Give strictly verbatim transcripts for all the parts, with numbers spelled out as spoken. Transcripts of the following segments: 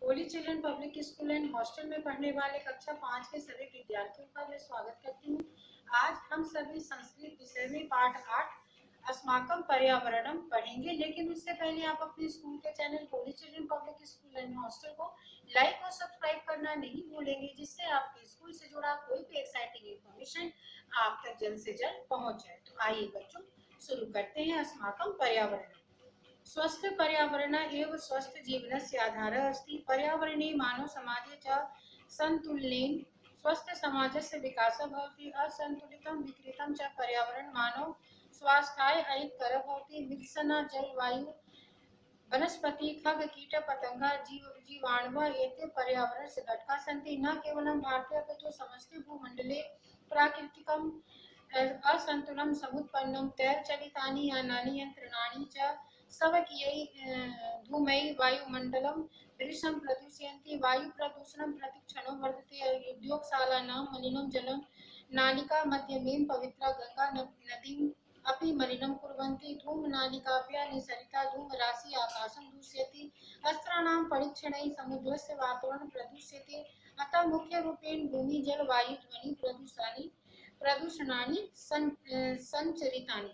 Holi Children Public School and Hostel में पढ़ने वाले कक्षा पाँच के सभी विद्यार्थियों का मैं स्वागत करती हूँ। आज हम सभी संस्कृत विषय में पाठ आठ अस्माकं पर्यावरणम पढ़ेंगे, लेकिन उससे पहले आप अपने स्कूल के channel Holy Children Public School and Hostel को लाइक और सब्सक्राइब करना नहीं भूलेंगे, जिससे आपके स्कूल से जुड़ा कोई भी एक्साइटिंग इंफॉर्मेशन आप तक जल्द से जल्द पहुँच जाए। तो आइए बच्चों, शुरू करते हैं। अस्माकं पर्यावरणम स्वस्थ पर्यावरण एव स्वस्थ जीवनस्य आधारः अस्ति। पर्यावरणे मानव समाजे च संतुलनेन स्वस्थ समाजस्य विकासः भवति। असंतुलितं विकृतं च पर्यावरणं मानव स्वास्थ्याय अहितकरः भवति। मृत्सना जलवायु वनस्पति खग कीट पतंगा जीव जीवाणवः एते पर्यावरणस्य घटकाः सन्ति। न केवलं भारते अपितु समस्ते भूमण्डले प्राकृतिकं असंतुलन समुत्पन्नं तैलचलितानि यानानि यन्त्राणि च स्वकीयै धूमैः वायुमण्डलं भृशं प्रदूषयन्ति। वायुप्रदूषणं प्रतिक्षणं वर्धते। उद्योगशालानां मलिनं जलं नालिकामध्यमेव पवित्रा गंगा नदीम् अपि मलिनं कुर्वन्ति। धूमनालिकाभ्यः निस्सरिता धूमराशिः आकाशं दूषयति। अस्त्राणां परीक्षणैः समुद्रस्य वातावरणं प्रदूष्यते। अतः मुख्यरूपेण भूमि जल वायु ध्वनि प्रदूषणानि प्रदूषणानि संचरितानि।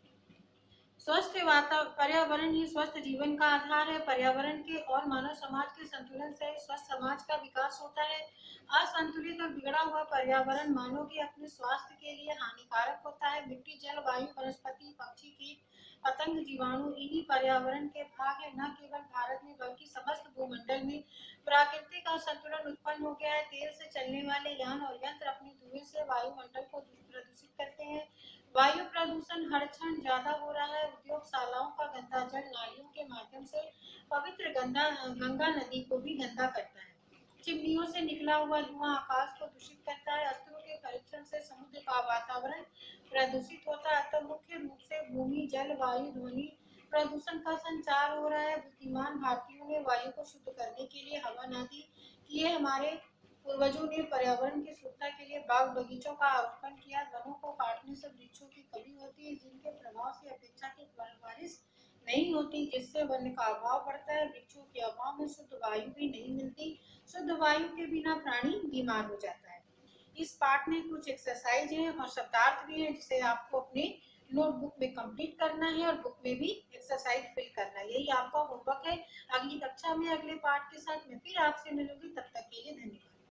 स्वस्थ पर्यावरण ही स्वस्थ जीवन का आधार है। पर्यावरण के और मानव समाज के संतुलन से स्वस्थ समाज का विकास होता है। असंतुलित और बिगड़ा हुआ पर्यावरण मानव के अपने स्वास्थ्य के लिए हानिकारक होता है। मिट्टी, जल, वायु, वनस्पति, पक्षी, कीट, पतंग, जीवाणु इन्हीं पर्यावरण के भाग है। न केवल भारत में बल्कि समस्त भूमंडल में प्राकृतिक असंतुलन उत्पन्न हो गया है। तेल से चलने वाले यान और यंत्र अपने धुएं से वायुमंडल को प्रदूषित करते हैं। वायु प्रदूषण हर क्षण ज्यादा हो रहा है। उद्योगशालाओं का गंदा जल नालियों के माध्यम से पवित्र गंगा गंगा नदी को भी गंदा करता है। चिमनियों से निकला हुआ धुआं आकाश को दूषित करता है। अस्त्रों के परीक्षण से समुद्र का वातावरण प्रदूषित होता है। तो मुख्य रूप से भूमि, जल, वायु, ध्वनि प्रदूषण का संचार हो रहा है। बुद्धिमान भारतीयों ने वायु को शुद्ध करने के लिए हवन आदि किए। हमारे पूर्वजों ने पर्यावरण की शुद्धता के लिए बाग बगीचों का आरोपण किया। वनों को काटने से वृक्षों की कमी होती है, जिनके प्रभाव से अपेक्षाकृत बारिश नहीं होती, जिससे वन का अभाव बढ़ता है। वृक्षों के अभाव में शुद्ध वायु भी नहीं मिलती। शुद्ध वायु के बिना प्राणी बीमार हो जाता है। इस पाठ में कुछ एक्सरसाइज है और शब्दार्थ भी है, जिसे आपको अपने नोटबुक में कंप्लीट करना है और बुक में भी एक्सरसाइज फिल करना है। यही आपका होमवर्क है। अगली कक्षा में अगले पाठ के साथ मैं फिर आपसे मिलूंगी। तब तक के लिए धन्यवाद।